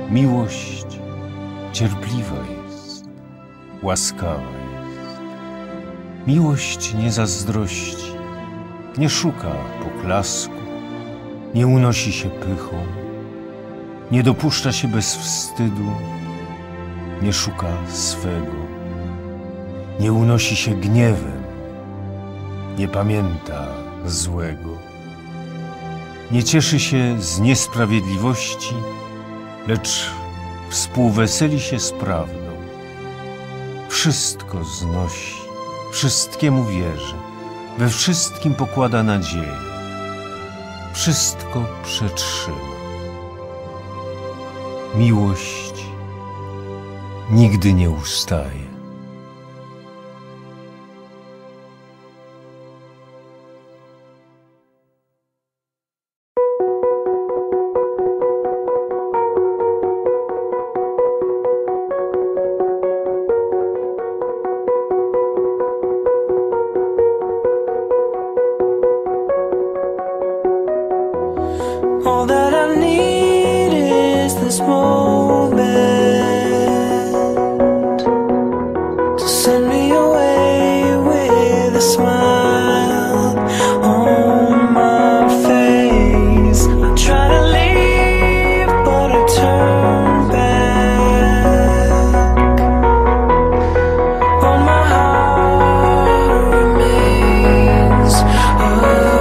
Miłość cierpliwa jest, łaskawa jest. Miłość nie zazdrości, nie szuka poklasku, nie unosi się pychą, nie dopuszcza się bez wstydu, nie szuka swego, nie unosi się gniewem, nie pamięta złego, nie cieszy się z niesprawiedliwości, lecz współweseli się z prawdą. Wszystko znosi, wszystkiemu wierzy, we wszystkim pokłada nadzieję, wszystko przetrzyma. Miłość nigdy nie ustaje. All that I need is this moment to send me away with a smile on my face. I try to leave, but I turn back. But my heart remains a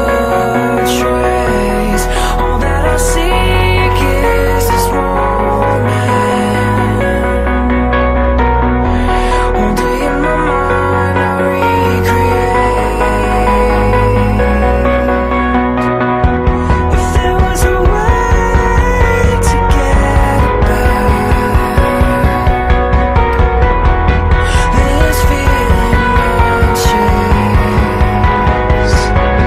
trace. All that I seek is this moment. All day in my mind I recreate. If there was a way to get it back, this feeling I'd chase.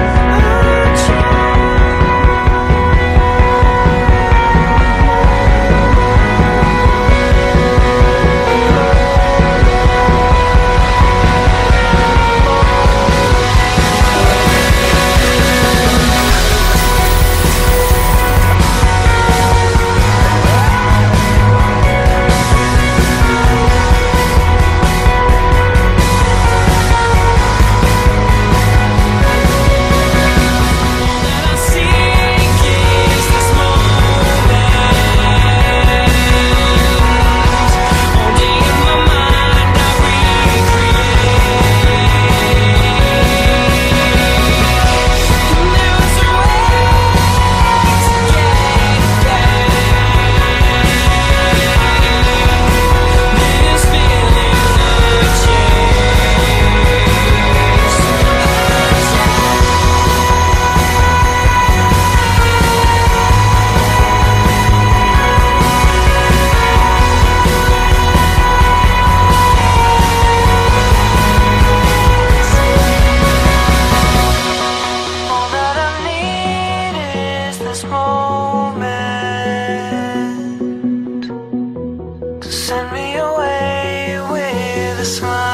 All that I need is this moment to send me away with a smile.